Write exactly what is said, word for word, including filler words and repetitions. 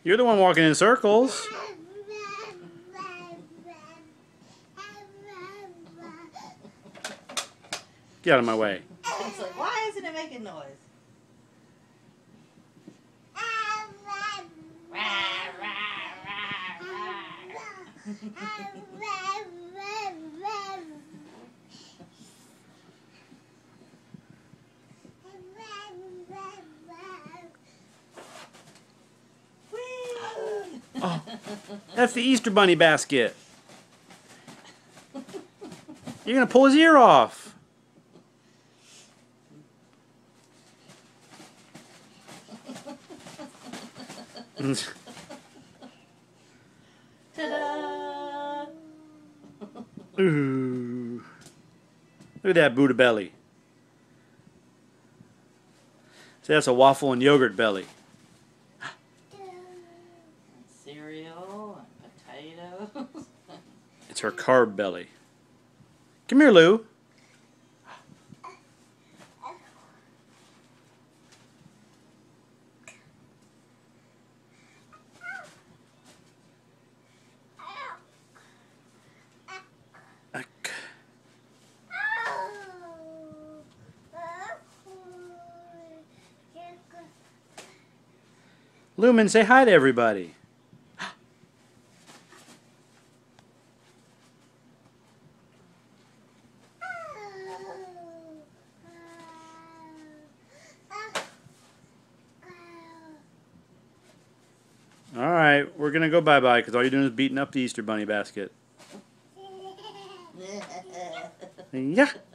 You're the one walking in circles. Get out of my way. It's like, why isn't it making noise? Oh, that's the Easter Bunny basket. You're gonna pull his ear off. Ta-da! Ooh. Look at that Buddha belly. See, that's a waffle and yogurt belly. Cereal and potatoes. It's her carb belly. Come here, Lou. Lumen, say hi to everybody. All right, we're going to go bye-bye because all you're doing is beating up the Easter Bunny basket. Yeah.